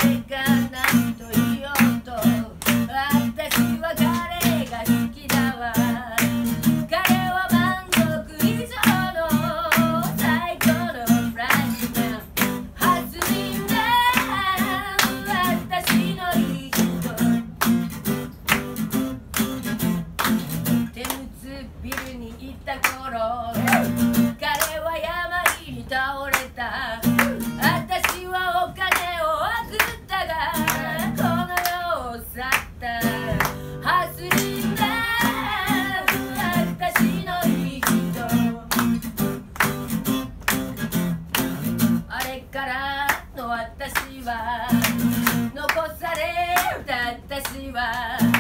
が何と言おうと私は彼が好きだわ。彼は満足以上の最高のフライトマン、ハズリンだ私のいい人。テムズビルに行った頃、彼は病に倒れた。私はお金を送ったがこの世を去った。ハズリンだ私のいい人。あれからの私は残された私は